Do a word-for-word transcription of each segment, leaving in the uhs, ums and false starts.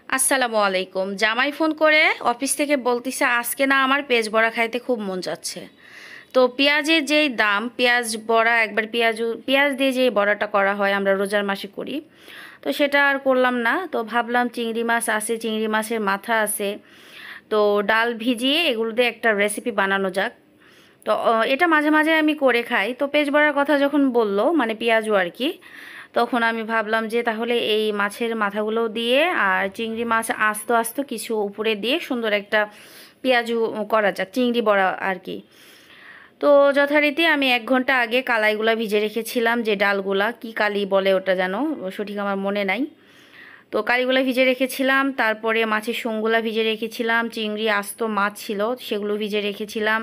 আসসালামু আলাইকুম। জামাই ফোন করে অফিস থেকে বলতেছে আজকে না আমার পেঁয়াজ বড়া খাইতে খুব মন যাচ্ছে। তো পেঁয়াজের যেই দাম, পেঁয়াজ বড়া একবার পেঁয়াজ পেঁয়াজ দিয়ে যে বড়াটা করা হয় আমরা রোজার মাসে করি, তো সেটা আর করলাম না। তো ভাবলাম চিংড়ি মাছ আছে, চিংড়ি মাছের মাথা আছে, তো ডাল ভিজিয়ে এগুলো দিয়ে একটা রেসিপি বানানো যাক। তো আহ, এটা মাঝে মাঝে আমি করে খাই। তো পেঁয়াজ বড়ার কথা যখন বললো, মানে পেঁয়াজও আর কি, তখন আমি ভাবলাম যে তাহলে এই মাছের মাথাগুলো দিয়ে আর চিংড়ি মাছ আস্ত আস্ত কিছু উপরে দিয়ে সুন্দর একটা পেঁয়াজু করা যাক, চিংড়ি বড়া আর কি। তো যথারীতি আমি এক ঘন্টা আগে কালাইগুলা ভিজে রেখেছিলাম, যে ডালগুলা কি কালি বলে ওটা যেন সঠিক আমার মনে নাই। তো কালিগুলা ভিজে রেখেছিলাম, তারপরে মাছের শুংগুলা ভিজে রেখেছিলাম, চিংড়ি আস্ত মাছ ছিল সেগুলো ভিজে রেখেছিলাম।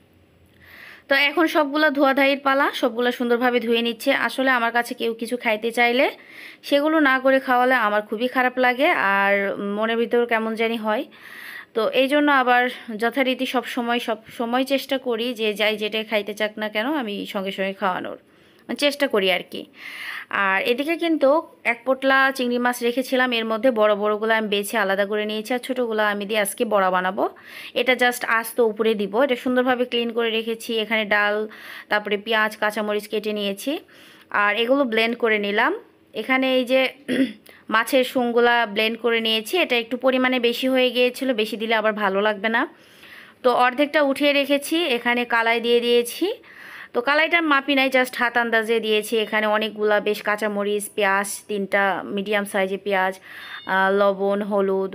তো এখন সবগুলো ধোয়াধাইয়ের পালা, সবগুলো সুন্দরভাবে ধুয়ে নিচ্ছে। আসলে আমার কাছে কেউ কিছু খাইতে চাইলে সেগুলো না করে খাওয়ালে আমার খুবই খারাপ লাগে, আর মনের ভিতর কেমন জানি হয়। তো এই জন্য আবার যথারীতি সব সময় সব সময় চেষ্টা করি যে যাই যেটা খাইতে চাক না কেন আমি সঙ্গে সঙ্গে খাওয়ানোর চেষ্টা করি আর কি। আর এদিকে কিন্তু এক পোটলা চিংড়ি মাছ রেখেছিলাম, এর মধ্যে বড় বড়গুলো আমি বেছে আলাদা করে নিয়েছি, আর ছোটোগুলো আমি দিয়ে আজকে বড়া বানাবো। এটা জাস্ট আস্ত উপরে দিব। এটা সুন্দরভাবে ক্লিন করে রেখেছি। এখানে ডাল, তারপরে পেঁয়াজ, কাঁচামরিচ কেটে নিয়েছি, আর এগুলো ব্লেন্ড করে নিলাম। এখানে এই যে মাছের শুংগুলা ব্লেন্ড করে নিয়েছি। এটা একটু পরিমাণে বেশি হয়ে গিয়েছিল, বেশি দিলে আবার ভালো লাগবে না। তো অর্ধেকটা উঠিয়ে রেখেছি, এখানে কালাই দিয়ে দিয়েছি। তো কালাইটার মাপি নাই, জাস্ট হাত আন্দাজে দিয়েছি। এখানে অনেকগুলা বেশ কাঁচামরিচ, পেঁয়াজ, তিনটা মিডিয়াম সাইজে পেঁয়াজ, লবণ, হলুদ,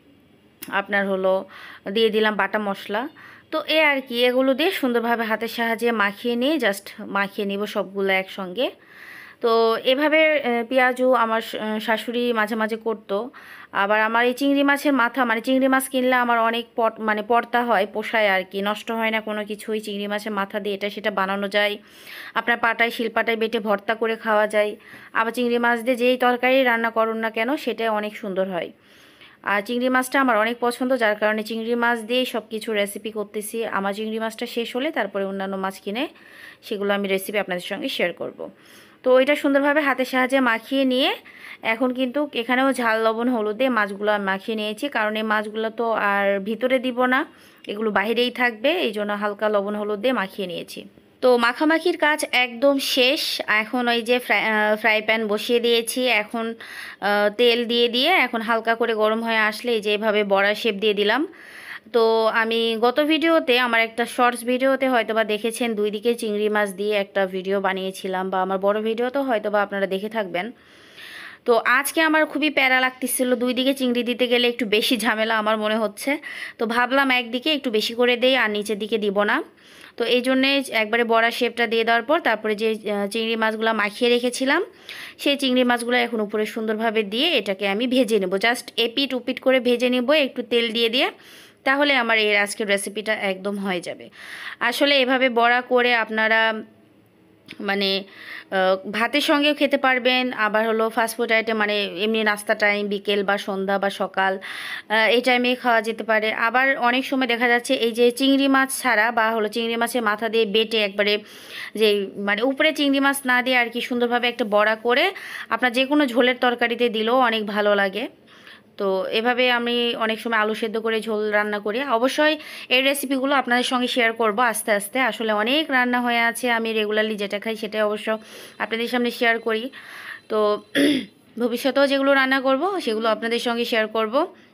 আপনার হলো দিয়ে দিলাম বাটা মশলা। তো এ আর কি, এগুলো দিয়ে সুন্দরভাবে হাতের সাহায্যে মাখিয়ে নিয়ে জাস্ট মাখিয়ে নিব সবগুলো একসঙ্গে। তো এভাবে পেঁয়াজও আমার শাশুড়ি মাঝে মাঝে করতো। আবার আমার এই চিংড়ি মাছের মাথা, মানে চিংড়ি মাছ কিনলে আমার অনেক পট মানে পর্তা হয়, পোষায় আর কি, নষ্ট হয় না কোনো কিছুই। চিংড়ি মাছের মাথা দিয়ে এটা সেটা বানানো যায়, আপনার পাটায় শিলপাটায় বেটে ভর্তা করে খাওয়া যায়। আবার চিংড়ি মাছ দিয়ে যেই তরকারি রান্না করুন না কেন সেটা অনেক সুন্দর হয়। আর চিংড়ি মাছটা আমার অনেক পছন্দ, যার কারণে চিংড়ি মাছ দিয়েই সব কিছু রেসিপি করতেছি। আমার চিংড়ি মাছটা শেষ হলে তারপরে অন্যান্য মাছ কিনে সেগুলো আমি রেসিপি আপনাদের সঙ্গে শেয়ার করব। তো এটা সুন্দরভাবে হাতের সাহায্যে মাখিয়ে নিয়ে এখন কিন্তু এখানেও ঝাল, লবণ, হলুদ দিয়ে মাছগুলো মাখিয়ে নিয়েছি, কারণ এই মাছগুলো তো আর ভিতরে দিব না, এগুলো বাইরেই থাকবে, এই জন্য হালকা লবণ হলুদ দিয়ে মাখিয়ে নিয়েছি। তো মাখামাখির কাজ একদম শেষ। এখন ওই যে ফ্রাই ফ্রাই প্যান বসিয়ে দিয়েছি। এখন তেল দিয়ে দিয়ে এখন হালকা করে গরম হয়ে আসলে এই যে এভাবে বড়া শেপ দিয়ে দিলাম। তো আমি গত ভিডিওতে, আমার একটা শর্টস ভিডিওতে হয়তোবা দেখেছেন, দুই দিকে চিংড়ি মাছ দিয়ে একটা ভিডিও বানিয়েছিলাম, বা আমার বড় ভিডিওতেও হয়তোবা আপনারা দেখে থাকবেন। তো আজকে আমার খুবই প্যারা লাগতেছিল, দুই দিকে চিংড়ি দিতে গেলে একটু বেশি ঝামেলা আমার মনে হচ্ছে। তো ভাবলাম একদিকে একটু বেশি করে দেই আর নিচের দিকে দিব না। তো এই জন্যে একবারে বড়া শেপটা দিয়ে দেওয়ার পর তারপরে যে চিংড়ি মাছগুলো মাখিয়ে রেখেছিলাম সেই চিংড়ি মাছগুলো এখন উপরে সুন্দরভাবে দিয়ে এটাকে আমি ভেজে নেব। জাস্ট এপিট উপিট করে ভেজে নেব একটু তেল দিয়ে দিয়ে, তাহলে আমার এই আজকের রেসিপিটা একদম হয়ে যাবে। আসলে এভাবে বড়া করে আপনারা মানে ভাতের সঙ্গেও খেতে পারবেন, আবার হলো ফাস্টফুড আইটেম, মানে এমনি নাস্তা টাইম, বিকেল বা সন্ধ্যা বা সকাল এই টাইমে খাওয়া যেতে পারে। আবার অনেক সময় দেখা যাচ্ছে এই যে চিংড়ি মাছ ছাড়া বা হলো চিংড়ি মাছের মাথা দিয়ে বেটে একবারে, যে মানে উপরে চিংড়ি মাছ না দিয়ে আর কি সুন্দরভাবে একটা বড়া করে আপনার যে কোনো ঝোলের তরকারিতে দিলেও অনেক ভালো লাগে। তো এভাবে আমি অনেক সময় আলু সেদ্ধ করে ঝোল রান্না করি। অবশ্যই এই রেসিপিগুলো আপনাদের সঙ্গে শেয়ার করব আস্তে আস্তে। আসলে অনেক রান্না হয়ে আছে, আমি রেগুলারলি যেটা খাই সেটাই অবশ্য আপনাদের সামনে শেয়ার করি। তো ভবিষ্যতেও যেগুলো রান্না করব সেগুলো আপনাদের সঙ্গে শেয়ার করব।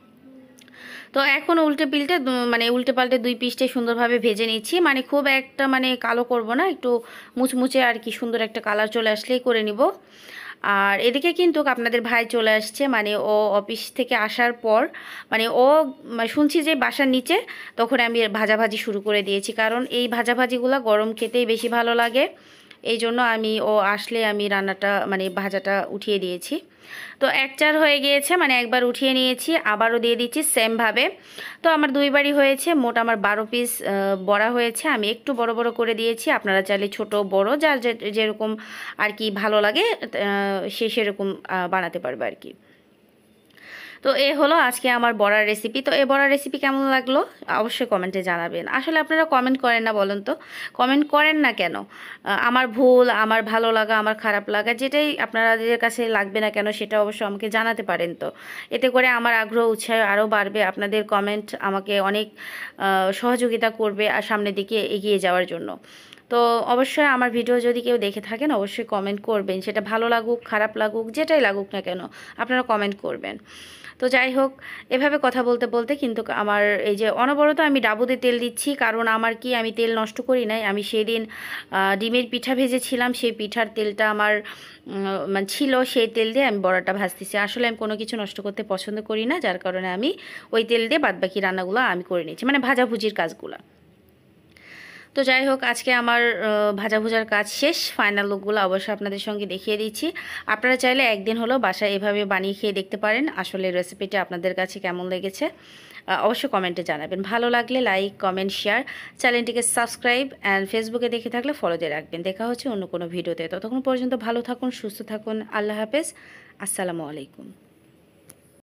তো এখন উল্টে পিল্টে মানে উল্টে পাল্টে দুই পিসটে সুন্দরভাবে ভেজে নিচ্ছি, মানে খুব একটা মানে কালো করব না, একটু মুচমুচে আর কি, সুন্দর একটা কালার চলে আসলেই করে নিব। আর এদিকে কিন্তু আপনাদের ভাই চলে আসছে, মানে ও অফিস থেকে আসার পর, মানে ও শুনছি যে বাসার নিচে, তখন আমি ভাজাভাজি শুরু করে দিয়েছি, কারণ এই ভাজাভাজিগুলো গরম খেতেই বেশি ভালো লাগে। এই জন্য আমি ও আসলে আমি রান্নাটা মানে ভাজাটা উঠিয়ে দিয়েছি। তো এক চার হয়ে গিয়েছে, মানে একবার উঠিয়ে নিয়েছি, আবারও দিয়ে দিচ্ছি সেমভাবে। তো আমার দুইবারই হয়েছে, মোট আমার বারো পিস বড়া হয়েছে। আমি একটু বড় বড় করে দিয়েছি, আপনারা চাইলে ছোট বড় যার যেরকম আর কি ভালো লাগে সে সেরকম বানাতে পারবে আর কি। তো এ হলো আজকে আমার বড়ার রেসিপি। তো এই বড়ার রেসিপি কেমন লাগলো অবশ্যই কমেন্টে জানাবেন। আসলে আপনারা কমেন্ট করেন না বলেন তো, কমেন্ট করেন না কেন? আমার ভুল, আমার ভালো লাগা, আমার খারাপ লাগা, যেটাই আপনাদের কাছে লাগবে না কেন সেটা অবশ্যই আমাকে জানাতে পারেন। তো এতে করে আমার আগ্রহ উৎসাহ আরও বাড়বে। আপনাদের কমেন্ট আমাকে অনেক সহযোগিতা করবে আর সামনের দিকে এগিয়ে যাওয়ার জন্য। তো অবশ্যই আমার ভিডিও যদি কেউ দেখে থাকেন অবশ্যই কমেন্ট করবেন, সেটা ভালো লাগুক খারাপ লাগুক যেটাই লাগুক না কেন আপনারা কমেন্ট করবেন। তো যাই হোক, এভাবে কথা বলতে বলতে কিন্তু আমার এই যে অনবরত আমি ডাবুতে তেল দিচ্ছি, কারণ আমার কি আমি তেল নষ্ট করি নাই। আমি সেদিন ডিমের পিঠা ভেজেছিলাম, সেই পিঠার তেলটা আমার মানে ছিল, সেই তেল দিয়ে আমি বড়াটা ভাজতেছি। আসলে আমি কোনো কিছু নষ্ট করতে পছন্দ করি না, যার কারণে আমি ওই তেল দিয়ে বাদবাকি রান্নাগুলো আমি করে নিচ্ছি, মানে ভাজাভুজির কাজগুলো। তো যাই হোক, আজকে আমার ভাজাভুজার কাজ শেষ। ফাইনাল লুকগুলো অবশ্যই আপনাদের সঙ্গে দেখিয়ে দিচ্ছি। আপনারা চাইলে একদিন হলেও বাসায় এভাবে বানিয়ে খেয়ে দেখতে পারেন। আসলে রেসিপিটা আপনাদের কাছে কেমন লেগেছে অবশ্যই কমেন্টে জানাবেন। ভালো লাগলে লাইক কমেন্ট শেয়ার, চ্যানেলটিকে সাবস্ক্রাইব অ্যান্ড ফেসবুকে দেখে থাকলে ফলো দিয়ে রাখবেন। দেখা হচ্ছে অন্য কোনো ভিডিওতে। ততক্ষণ পর্যন্ত ভালো থাকুন, সুস্থ থাকুন। আল্লাহ হাফেজ, আসসালামু আলাইকুম।